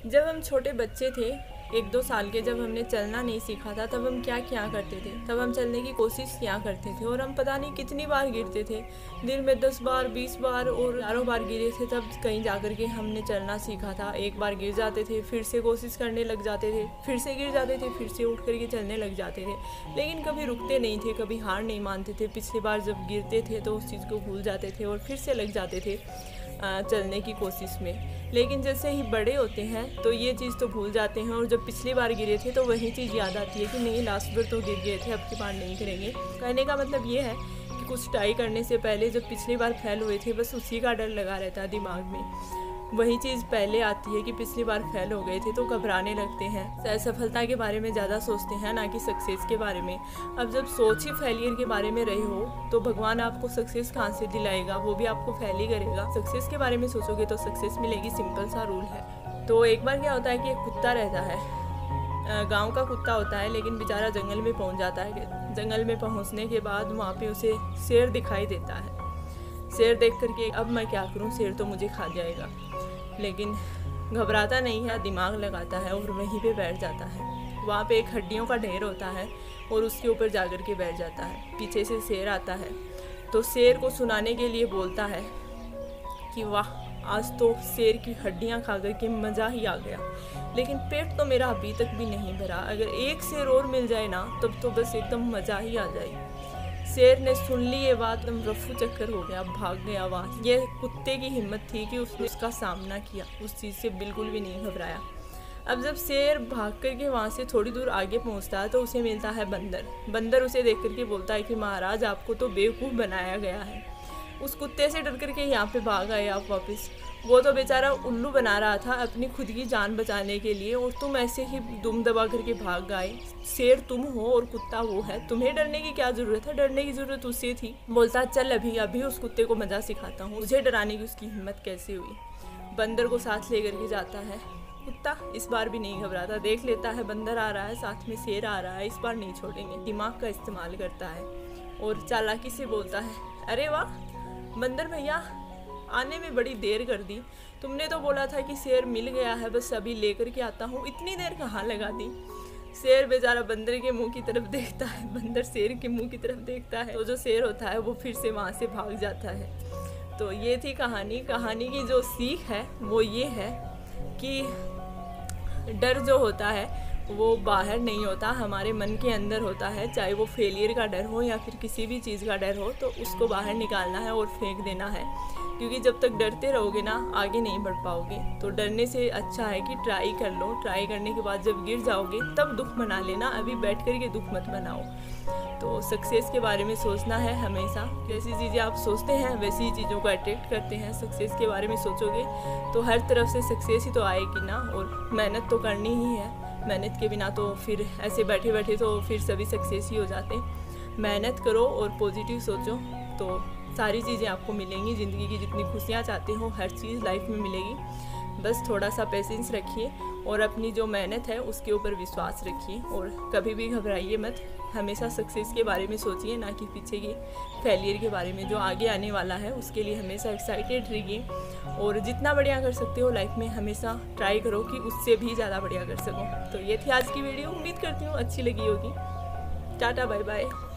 जब हम छोटे बच्चे थे, 1-2 साल के, जब हमने चलना नहीं सीखा था, तब हम क्या क्या करते थे। तब हम चलने की कोशिश किया करते थे और हम पता नहीं कितनी बार गिरते थे। दिन में 10 बार, 20 बार और हज़ारों बार गिरे थे। तब कहीं जाकर के हमने चलना सीखा था। एक बार गिर जाते थे, फिर से कोशिश करने लग जाते थे, फिर से गिर जाते थे, फिर से उठ करके चलने लग जाते थे। लेकिन कभी रुकते नहीं थे, कभी हार नहीं मानते थे। पिछली बार जब गिरते थे तो उस चीज़ को भूल जाते थे और फिर से लग जाते थे चलने की कोशिश में। लेकिन जैसे ही बड़े होते हैं तो ये चीज़ तो भूल जाते हैं और जब पिछली बार गिरे थे तो वही चीज़ याद आती है कि नहीं, लास्ट बार तो गिर गए थे, अब की बार नहीं गिरेंगे। कहने का मतलब ये है कि कुछ ट्राई करने से पहले जब पिछली बार फेल हुए थे, बस उसी का डर लगा रहता है दिमाग में। वही चीज़ पहले आती है कि पिछली बार फेल हो गए थे तो घबराने लगते हैं। सफलता के बारे में ज़्यादा सोचते हैं, ना कि सक्सेस के बारे में। अब जब सोच ही फेलियर के बारे में रही हो तो भगवान आपको सक्सेस कहाँ से दिलाएगा, वो भी आपको फेल ही करेगा। सक्सेस के बारे में सोचोगे तो सक्सेस मिलेगी, सिंपल सा रूल है। तो एक बार क्या होता है कि एक कुत्ता रहता है, गांव का कुत्ता होता है, लेकिन बेचारा जंगल में पहुंच जाता है। जंगल में पहुंचने के बाद वहाँ पे उसे शेर दिखाई देता है। शेर देख करके अब मैं क्या करूं, शेर तो मुझे खा जाएगा। लेकिन घबराता नहीं है, दिमाग लगाता है और वहीं पे बैठ जाता है। वहाँ पे एक हड्डियों का ढेर होता है और उसके ऊपर जाकर के बैठ जाता है। पीछे से शेर आता है तो शेर को सुनाने के लिए बोलता है कि वाह, आज तो शेर की हड्डियाँ खा कर के मज़ा ही आ गया, लेकिन पेट तो मेरा अभी तक भी नहीं भरा। अगर एक शेर और मिल जाए ना, तब तो बस एकदम मज़ा ही आ जाए। शेर ने सुन ली ये बात, एकदम रफू चक्कर हो गया, भाग गया वहाँ। ये कुत्ते की हिम्मत थी कि उसने उसका सामना किया, उस चीज़ से बिल्कुल भी नहीं घबराया। अब जब शेर भाग करके वहाँ से थोड़ी दूर आगे पहुँचता है तो उसे मिलता है बंदर। बंदर उसे देख करके बोलता है कि महाराज, आपको तो बेवकूफ़ बनाया गया है। उस कुत्ते से डर करके यहाँ पे भाग आए आप वापस। वो तो बेचारा उल्लू बना रहा था अपनी खुद की जान बचाने के लिए और तुम ऐसे ही दुम दबा करके भाग गए। शेर तुम हो और कुत्ता वो है, तुम्हें डरने की क्या ज़रूरत है? डरने की ज़रूरत उसे थी। बोलता चल अभी अभी उस कुत्ते को मज़ा सिखाता हूँ, मुझे डराने की उसकी हिम्मत कैसे हुई। बंदर को साथ ले करके जाता है। कुत्ता इस बार भी नहीं घबराता, देख लेता है बंदर आ रहा है, साथ में शेर आ रहा है, इस बार नहीं छोड़ेंगे। दिमाग का इस्तेमाल करता है और चालाकी से बोलता है, अरे वाह बंदर भैया, आने में बड़ी देर कर दी। तुमने तो बोला था कि शेर मिल गया है, बस अभी लेकर के आता हूँ, इतनी देर कहाँ लगा दी। शेर बेचारा बंदर के मुंह की तरफ देखता है, बंदर शेर के मुंह की तरफ देखता है, तो जो शेर होता है वो फिर से वहाँ से भाग जाता है। तो ये थी कहानी। कहानी की जो सीख है वो ये है कि डर जो होता है वो बाहर नहीं होता, हमारे मन के अंदर होता है। चाहे वो फेलियर का डर हो या फिर किसी भी चीज़ का डर हो, तो उसको बाहर निकालना है और फेंक देना है। क्योंकि जब तक डरते रहोगे ना, आगे नहीं बढ़ पाओगे। तो डरने से अच्छा है कि ट्राई कर लो। ट्राई करने के बाद जब गिर जाओगे तब दुख मना लेना, अभी बैठ कर के दुख मत मनाओ। तो सक्सेस के बारे में सोचना है हमेशा। जैसी चीज़ें आप सोचते हैं वैसी ही चीज़ों को अट्रैक्ट करते हैं। सक्सेस के बारे में सोचोगे तो हर तरफ से सक्सेस ही तो आएगी ना। और मेहनत तो करनी ही है, मेहनत के बिना तो फिर ऐसे बैठे बैठे तो फिर सभी सक्सेस ही हो जाते। मेहनत करो और पॉजिटिव सोचो तो सारी चीज़ें आपको मिलेंगी। ज़िंदगी की जितनी खुशियाँ चाहते हो हर चीज़ लाइफ में मिलेगी। बस थोड़ा सा पेशेंस रखिए और अपनी जो मेहनत है उसके ऊपर विश्वास रखिए और कभी भी घबराइए मत। हमेशा सक्सेस के बारे में सोचिए, ना कि पीछे के फेलियर के बारे में। जो आगे आने वाला है उसके लिए हमेशा एक्साइटेड रहिए और जितना बढ़िया कर सकते हो लाइफ में हमेशा ट्राई करो कि उससे भी ज़्यादा बढ़िया कर सको। तो ये थी आज की वीडियो, उम्मीद करती हूँ अच्छी लगी होगी। Tata bye bye.